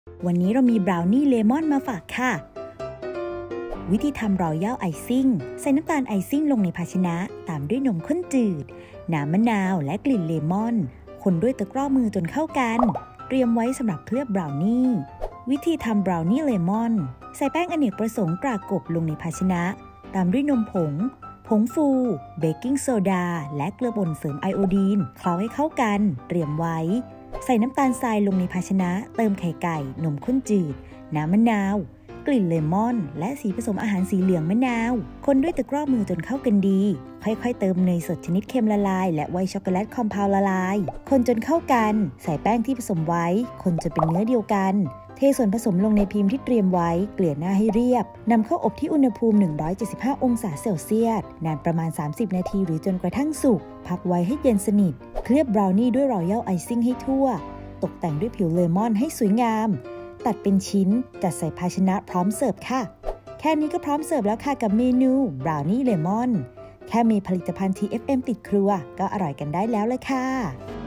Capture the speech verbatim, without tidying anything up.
วันนี้เรามีบราวนี่เลมอนมาฝากค่ะวิธีทำรอยัลไอซิ่งใส่น้ำตาลไอซิ่งลงในภาชนะตามด้วยนมข้นจืดน้ำมะนาวและกลิ่นเลมอนคนด้วยตะกร้อมือจนเข้ากันเตรียมไว้สำหรับเคลือบบราวนี่วิธีทำบราวนี่เลมอนใส่แป้งอเนกประสงค์ตรากบลงในภาชนะตามด้วยนมผงผงฟูเบกกิ้งโซดาและเกลือป่นเสริมไอโอดีนเคล้าให้เข้ากันเตรียมไว้ใส่น้ำตาลทรายลงในภาชนะเติมไข่ไก่นมข้นจืดน้ำมะนาวกลิ่นเลมอนและสีผสมอาหารสีเหลืองมะนาวคนด้วยตะกร้อมือจนเข้ากันดีค่อยๆเติมเนยสดชนิดเค็มละลายและไวท์ช็อกโกแลตคอมเพลละลายคนจนเข้ากันใส่แป้งที่ผสมไว้คนจนเป็นเนื้อเดียวกันเทส่วนผสมลงในพิมพ์ที่เตรียมไว้เกลี่ยหน้าให้เรียบนำเข้าอบที่อุณหภูมิหนึ่งร้อยเจ็ดสิบห้าองศาเซลเซียสนานประมาณสามสิบนาทีหรือจนกระทั่งสุกพักไว้ให้เย็นสนิทเคลือบบราวนี่ด้วยรอยัลไอซิ่งให้ทั่วตกแต่งด้วยผิวเลมอนให้สวยงามตัดเป็นชิ้นจัดใส่ภาชนะพร้อมเสิร์ฟค่ะแค่นี้ก็พร้อมเสิร์ฟแล้วค่ะกับเมนูบราวนี่เลมอนแค่มีผลิตภัณฑ์ ที เอฟ เอ็ม ติดครัวก็อร่อยกันได้แล้วเลยค่ะ